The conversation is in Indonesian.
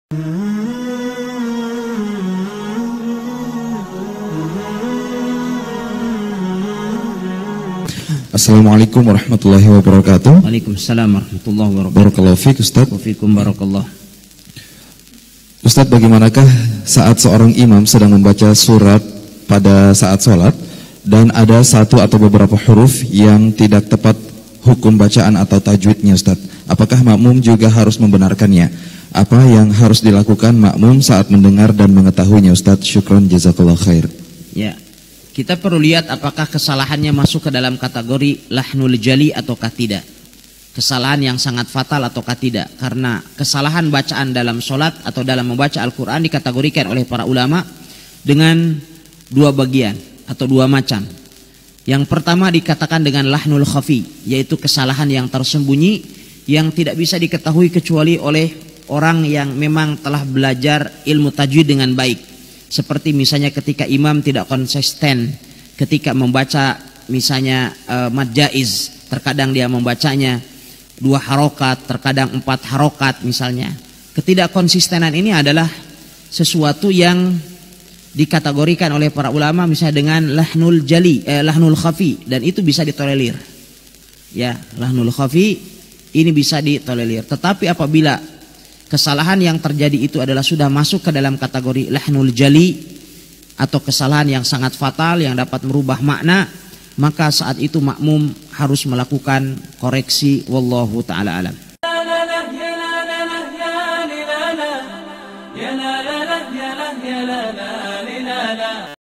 Assalamualaikum warahmatullahi wabarakatuh. Waalaikumsalam warahmatullahi wabarakatuh. Barakallahu fiik Ustaz. Wafikum barakallah. Ustaz, bagaimanakah saat seorang imam sedang membaca surat pada saat sholat dan ada satu atau beberapa huruf yang tidak tepat hukum bacaan atau tajwidnya Ustaz? Apakah makmum juga harus membenarkannya? Apa yang harus dilakukan makmum saat mendengar dan mengetahuinya Ustaz? Syukron jazakallah khair. Ya. Kita perlu lihat apakah kesalahannya masuk ke dalam kategori lahnul jali ataukah tidak. Kesalahan yang sangat fatal ataukah tidak. Karena kesalahan bacaan dalam sholat atau dalam membaca Al-Quran dikategorikan oleh para ulama dengan dua bagian atau dua macam. Yang pertama dikatakan dengan lahnul khafi, yaitu kesalahan yang tersembunyi yang tidak bisa diketahui kecuali oleh orang yang memang telah belajar ilmu tajwid dengan baik. Seperti misalnya ketika imam tidak konsisten ketika membaca misalnya mad jaiz, terkadang dia membacanya 2 harokat, terkadang 4 harokat misalnya. Ketidakkonsistenan ini adalah sesuatu yang dikategorikan oleh para ulama misalnya dengan lahnul jali, lahnul khafi, dan itu bisa ditolerir. Ya, lahnul khafi ini bisa ditolerir. Tetapi apabila kesalahan yang terjadi itu adalah sudah masuk ke dalam kategori lahnul jali atau kesalahan yang sangat fatal yang dapat merubah makna, maka saat itu makmum harus melakukan koreksi. Wallahu ta'ala alam.